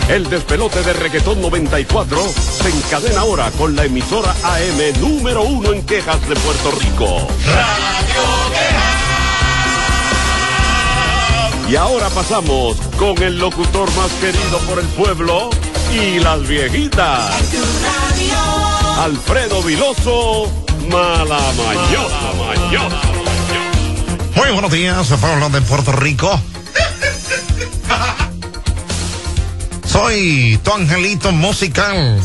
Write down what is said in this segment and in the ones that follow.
El despelote de Reggaetón 94 se encadena ahora con la emisora AM número 1 en quejas de Puerto Rico. Radio Quejas. Y ahora pasamos con el locutor más querido por el pueblo y las viejitas. Alfredo Viloso, Malamañoso. Muy buenos días, pueblo de Puerto Rico. Soy tu angelito musical.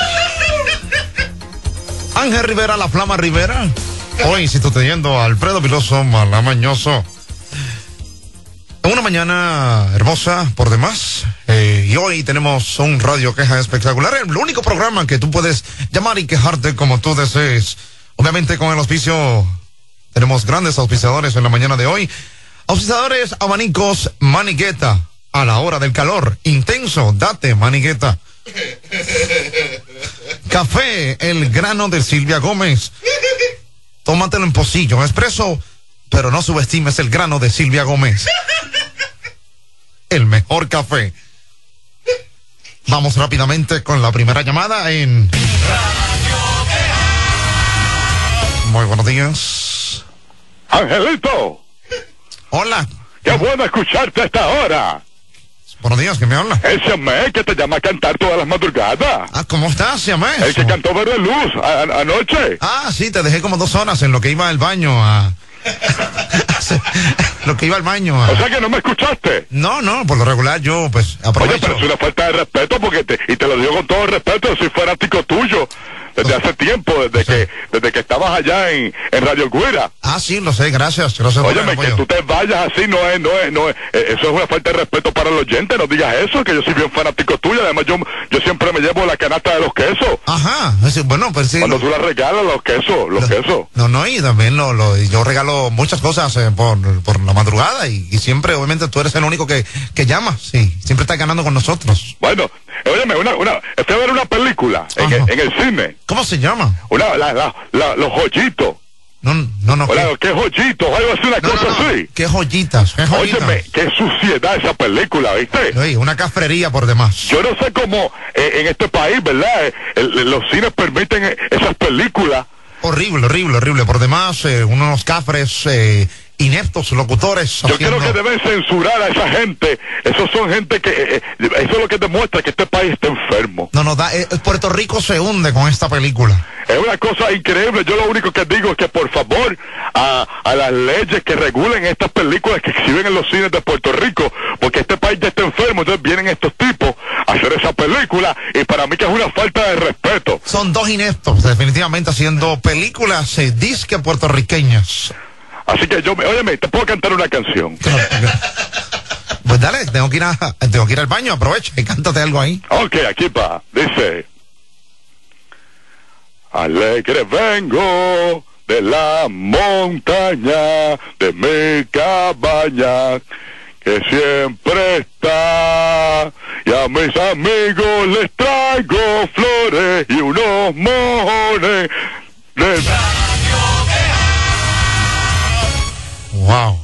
Ángel Rivera, la Flama Rivera. Hoy sustituyendo a Alfredo Viloso, Malamañoso. Una mañana hermosa por demás. Y hoy tenemos un Radio Queja espectacular. El único programa que tú puedes llamar y quejarte como tú desees. Obviamente con el auspicio, tenemos grandes auspiciadores en la mañana de hoy. Auspiciadores Abanicos Manigueta. A la hora del calor intenso, date Manigueta. Café El Grano de Silvia Gómez. Tómatelo en pocillo, expreso, pero no subestimes el grano de Silvia Gómez. El mejor café. Vamos rápidamente con la primera llamada en... Muy buenos días. Angelito. Hola. Qué bueno escucharte a esta hora. Buenos días, ¿quién me habla? El Siamé que te llama a cantar todas las madrugadas. Ah, ¿cómo estás, Siamé? El que cantó Verde Luz anoche. Ah, sí, te dejé como 2 horas en lo que iba al baño a... lo que iba al baño a... O sea que no me escuchaste. No, por lo regular yo pues aprovecho. Oye, pero es una falta de respeto porque y te lo digo con todo respeto, soy fanático tuyo desde hace tiempo, desde que estabas allá en Radio Guira. Ah, sí, lo sé, gracias. Óyeme, que tú te vayas así no es, eso es una falta de respeto para el oyente, no digas eso, que yo soy bien fanático tuyo, además yo siempre me llevo la canasta de los quesos. Ajá, bueno, pues sí. Cuando tú la regalas los quesos. No, y también yo regalo muchas cosas por la madrugada y siempre, obviamente, tú eres el único que llama, sí, siempre estás ganando con nosotros. Bueno, óyeme, estoy a ver una película en el cine. ¿Cómo se llama? Los Joyitos. No. Hola, ¿qué joyitos? Algo así, una cosa así. ¿Qué joyitas? Óyeme, qué suciedad esa película, ¿viste? Oye, una cafrería por demás. Yo no sé cómo en este país, ¿verdad? Los cines permiten esas películas. Horrible. Por demás, unos cafres, ineptos locutores. Yo creo que deben censurar a esa gente. Esos son gente que... eso es lo que demuestra que este país está enfermo. Puerto Rico se hunde con esta película. Es una cosa increíble. Yo lo único que digo es que por favor a las leyes que regulen estas películas que exhiben en los cines de Puerto Rico, porque este país ya está enfermo, entonces vienen estos tipos a hacer esa película y para mí que es una falta de respeto. Son 2 ineptos, definitivamente, haciendo películas disque puertorriqueñas. Así que óyeme, te puedo cantar una canción. Pues dale, tengo que ir al baño, aprovecha y cántate algo ahí. Ok, aquí va, dice: alegre vengo de la montaña, de mi cabaña, que siempre está, y a mis amigos les traigo flores y unos mojones de... Wow.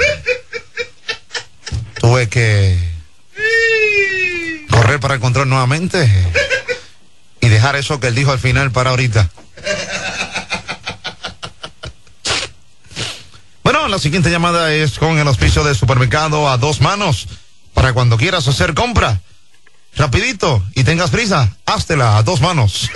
Tuve que correr para el control nuevamente y dejar eso que él dijo al final para ahorita. Bueno, la siguiente llamada es con el auspicio de Supermercado a 2 manos. Para cuando quieras hacer compra, rapidito y tengas prisa, háztela a 2 manos.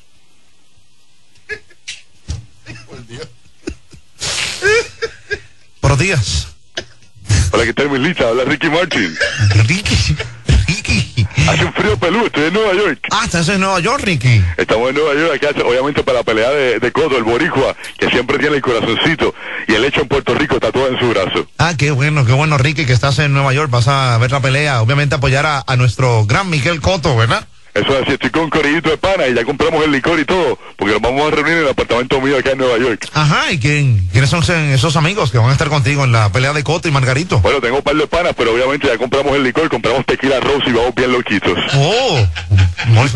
Buenos días. Hola, ¿qué tal, mi lista? Hola, Ricky Martin. Ricky. Hace un frío peludo, estoy en Nueva York. Ah, estás en Nueva York, Ricky. Estamos en Nueva York, aquí obviamente para la pelea de Coto, el boricua, que siempre tiene el corazoncito, y el hecho en Puerto Rico está todo en su brazo. Ah, qué bueno, Ricky, que estás en Nueva York, vas a ver la pelea, obviamente apoyar a nuestro gran Miguel Cotto, ¿verdad? Eso es así, estoy con un corillito de pana y ya compramos el licor y todo, porque nos vamos a reunir en el apartamento mío acá en Nueva York. Ajá, ¿y quiénes son esos amigos que van a estar contigo en la pelea de Cotto y Margarito? Bueno, tengo un par de panas, pero obviamente ya compramos el licor, compramos tequila rose y vamos bien loquitos. Oh, muy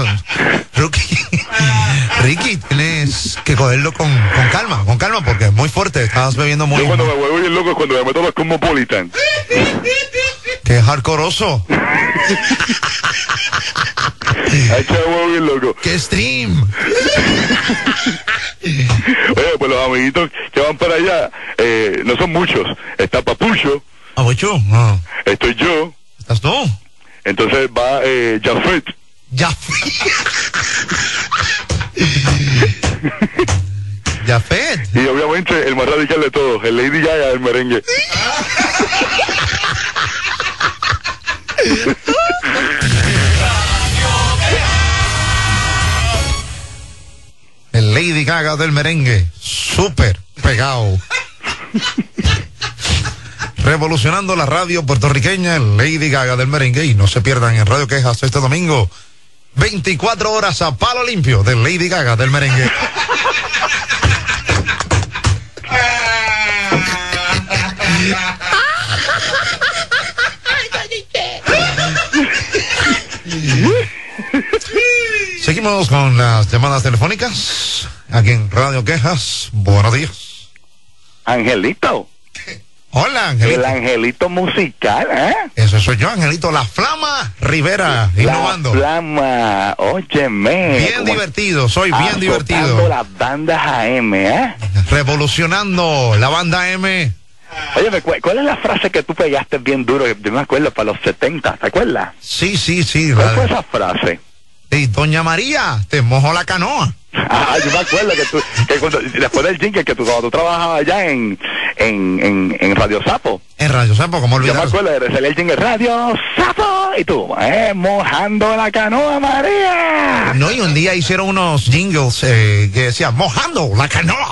Ricky, tienes que cogerlo con calma, porque es muy fuerte, estás bebiendo muy... Yo cuando me vuelvo bien loco es cuando me meto los Cosmopolitan. ¡Qué hardcoreoso! Ay, chavo, bien loco. ¡Qué stream! Oye, pues los amiguitos que van para allá, no son muchos. Está Papucho. ¿Ah, Bocho? No. Estoy yo. ¿Estás tú? Entonces va Jafet. Jafet. Y obviamente el más radical de todos, el Lady Gaga del merengue. El Lady Gaga del merengue. Súper pegado. Revolucionando la radio puertorriqueña, el Lady Gaga del merengue. Y no se pierdan en Radio Quejas este domingo 24 horas a palo limpio del Lady Gaga del merengue. Seguimos con las llamadas telefónicas aquí en Radio Quejas. Buenos días. Angelito. Hola, Angelito. El Angelito musical, ¿eh? Eso soy yo, Angelito. La Flama Rivera, innovando. La Flama, óyeme. Bien divertido, soy bien divertido. Las bandas AM, ¿eh? Revolucionando la banda M. Óyeme, ¿cuál es la frase que tú pegaste bien duro? Yo me acuerdo, para los 70, ¿te acuerdas? Sí. ¿Cuál fue esa frase? Y Doña María, te mojo la canoa. Ah, yo me acuerdo después del jingle, que cuando tú trabajabas allá en Radio Sapo. En Radio Sapo, ¿cómo olvidar? Yo me acuerdo de salir el jingle Radio Sapo y tú, mojando la canoa, María. No, y un día hicieron unos jingles que decían, mojando la canoa.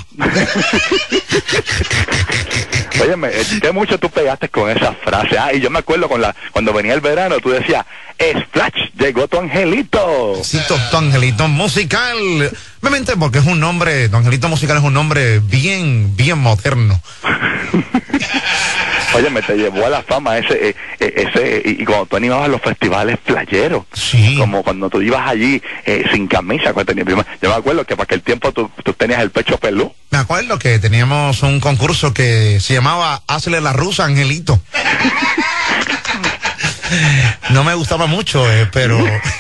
Óyeme, qué mucho tú pegaste con esa frase. Ah, y yo me acuerdo cuando venía el verano, tú decías, Splash, llegó tu angelito. Sí, tu angelito musical. Obviamente porque es un nombre, tu angelito musical es un nombre bien moderno. Óyeme, te llevó a la fama ese y cuando tú animabas los festivales playeros. Sí. Como cuando tú ibas allí sin camisa. Yo me acuerdo que para aquel tiempo tú tenías el pecho pelú. Me acuerdo que teníamos un concurso que se llamaba Hazle la rusa, Angelito. No me gustaba mucho, pero...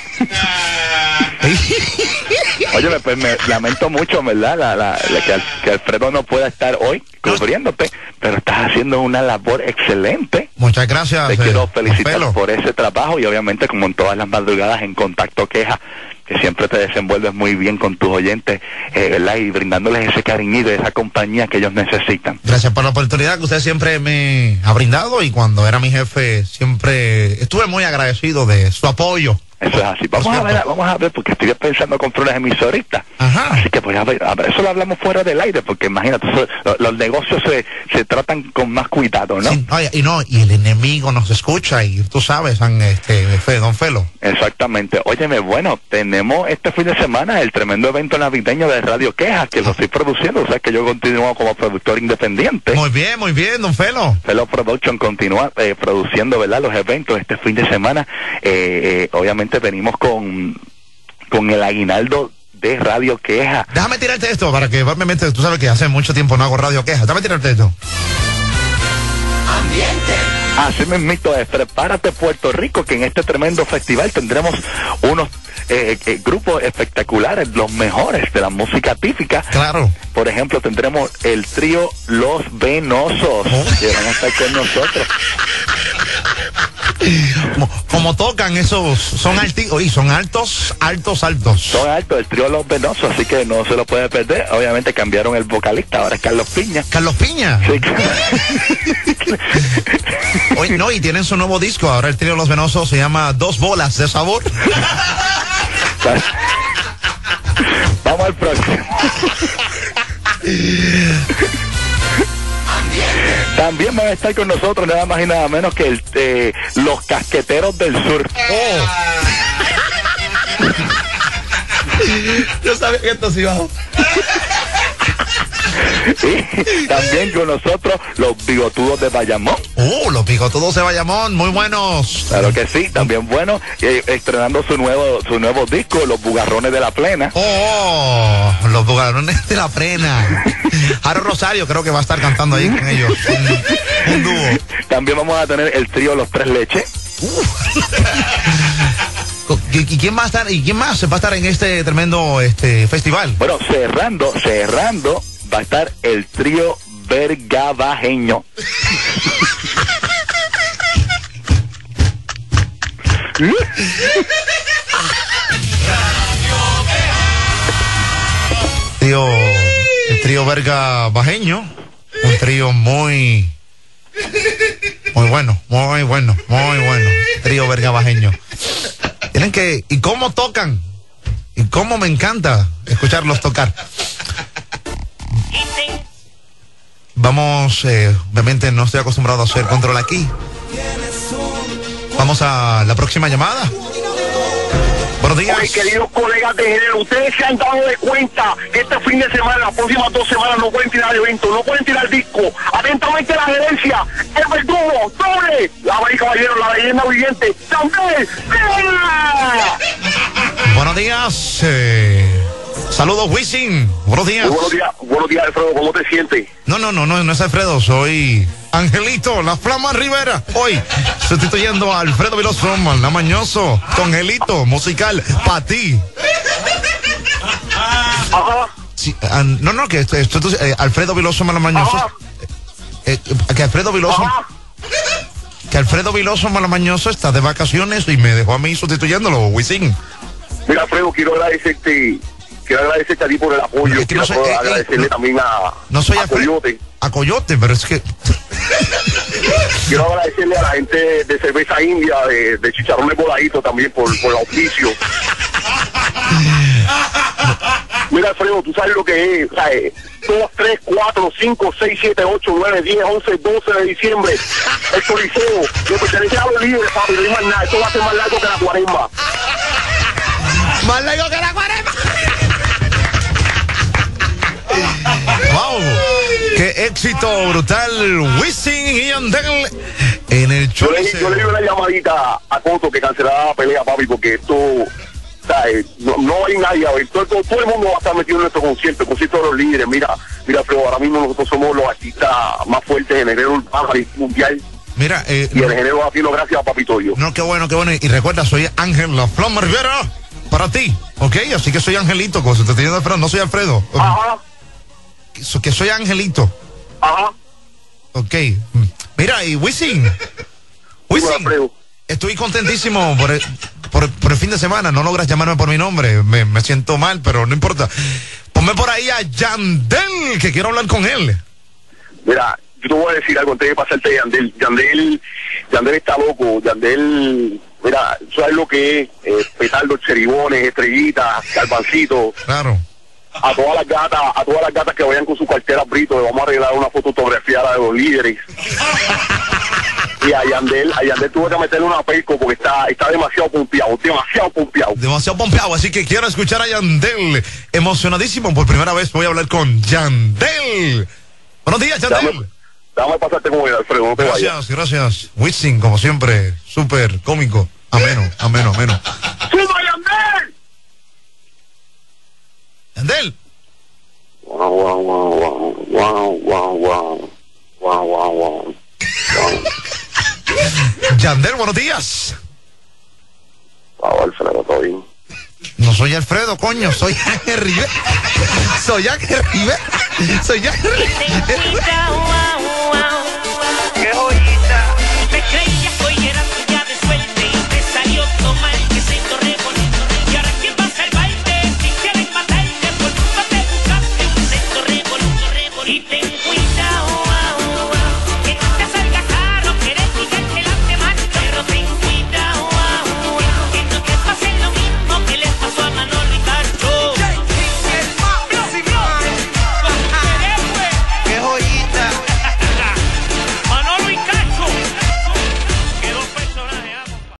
Óyeme, pues me lamento mucho, ¿verdad? Que Alfredo no pueda estar hoy cubriéndote, pero estás haciendo una labor excelente. Muchas gracias. Te quiero felicitar por ese trabajo y obviamente, como en todas las madrugadas, en Contacto Queja, que siempre te desenvuelves muy bien con tus oyentes, ¿verdad? Y brindándoles ese cariñito, esa compañía que ellos necesitan. Gracias por la oportunidad que usted siempre me ha brindado, y cuando era mi jefe siempre estuve muy agradecido de su apoyo. Eso es así. Vamos a ver, porque estoy pensando comprar unas emisoristas. Ajá. Así que pues a ver, eso lo hablamos fuera del aire, porque imagínate, los negocios se tratan con más cuidado, ¿no? Sí, y el enemigo nos escucha, y tú sabes, don Felo. Exactamente. Óyeme, bueno, tenemos este fin de semana el tremendo evento navideño de Radio Quejas, que lo estoy produciendo, o sea que yo continúo como productor independiente. Muy bien, don Felo. Felo Production continúa produciendo, ¿verdad?, los eventos este fin de semana. Obviamente venimos con el aguinaldo de Radio Queja. Déjame tirarte esto para que, obviamente, tú sabes que hace mucho tiempo no hago Radio Queja. Déjame tirarte esto. Ambiente. Así mismito es. Prepárate, Puerto Rico, que en este tremendo festival tendremos unos grupos espectaculares, los mejores de la música típica. Claro. Por ejemplo, tendremos el trío Los Venosos, que van a estar con nosotros. Como tocan esos, son altos. Son altos, el trío Los Venosos, así que no se lo puede perder. Obviamente cambiaron el vocalista, ahora es Carlos Piña. ¿Carlos Piña? Sí. Hoy no, y tienen su nuevo disco, ahora el trío Los Venosos se llama Dos Bolas de Sabor. Vamos al próximo. También van a estar con nosotros nada más y nada menos que los Casqueteros del Sur. Yo sabía que esto se iba. Y también con nosotros los Bigotudos de Bayamón. Los Bigotudos de Bayamón, muy buenos. Claro que sí, también bueno, estrenando su nuevo disco, Los Bugarrones de la Plena. Los Bugarrones de la Plena. Jaro Rosario creo que va a estar cantando ahí con ellos, un dúo. También vamos a tener el trío Los Tres Leches. ¿Y quién va a estar? ¿Y quién más va a estar en este tremendo festival? Bueno, cerrando, va a estar el trío vergabajeño. El trío vergabajeño, un trío muy bueno, trío vergabajeño. Tienen que, y cómo tocan, y cómo me encanta escucharlos tocar. Vamos, obviamente no estoy acostumbrado a hacer control aquí. Vamos a la próxima llamada. Buenos días. Oye, queridos colegas de género, ustedes se han dado de cuenta que este fin de semana, las próximas 2 semanas, no pueden tirar eventos, no pueden tirar disco. Atentamente la gerencia, el verdugo, doble, la María Caballero, la leyenda viviente, también. Buenos días. Saludos, Wisin. Buenos días. Buenos días, Alfredo, ¿cómo te sientes? No es Alfredo, soy Angelito, la Flama Rivera. Hoy, sustituyendo a Alfredo Viloso, la Mañoso, con Angelito, musical, para ti. Ajá. Sí, Alfredo Viloso, Malamañoso. Que Alfredo Viloso. Ajá. Que Alfredo Viloso, Malamañoso, está de vacaciones y me dejó a mí sustituyéndolo, Wisin. Mira, Alfredo, quiero agradecerte a ti por el apoyo. Es que no soy, agradecerle también a Coyote. A Coyote, pero es que... Quiero agradecerle a la gente de Cerveza India, de Chicharrones Voladito también por el auspicio. Mira, Alfredo, tú sabes lo que es, ¿sabes? 2, 3, 4, 5, 6, 7, 8, 9, 10, 11, 12 de diciembre. El Coliseo, que pertenece a los líderes, papi, no hay más nada. Esto va a ser más largo que la Cuaresma. ¡Más largo que la Cuaresma! ¡Wow! ¡Qué éxito brutal! Wisin y Yandel en el show. Yo le di una llamadita a Coto que cancelara la pelea, papi, porque esto... No hay nadie a ver, todo el mundo va a estar metido en nuestro concierto, el concierto de los líderes. Mira, pero ahora mismo nosotros somos los artistas más fuertes en el género urbano mundial. Mira, y el género latino, gracias a Papito yo. No, qué bueno. Y recuerda, soy Ángel La Flama Rivera para ti, ¿ok? Así que soy Angelito, como se te tiene Alfredo, no soy Alfredo. Ajá. Que soy Angelito. Ajá. Ok. Mira, y Wisin, estoy contentísimo por el fin de semana. No logras llamarme por mi nombre. Me siento mal, pero no importa. Ponme por ahí a Yandel, que quiero hablar con él. Mira, yo te voy a decir algo antes de pasarte a Yandel. Yandel está loco. Yandel, mira, ¿sabes lo que es? Petardos, cheribones, estrellitas, garbancitos. Claro. A todas las gatas que vayan con su cartera Brito, le vamos a arreglar una fotografiada de los líderes. Y a Yandel tuve que meterle una pelco porque está demasiado pompeado. Demasiado pompeado, así que quiero escuchar a Yandel. Emocionadísimo, por primera vez voy a hablar con Yandel. Buenos días, Yandel. Déjame pasarte con él, Alfredo, no te vayas. Gracias. Wisin, como siempre, súper cómico. Ameno. ¡Suba, Yandel! Yandel. Yandel, buenos días. Alfredo, ¿todo bien? No soy Alfredo, coño, soy Ángel Rivera. Soy Ángel Rivera.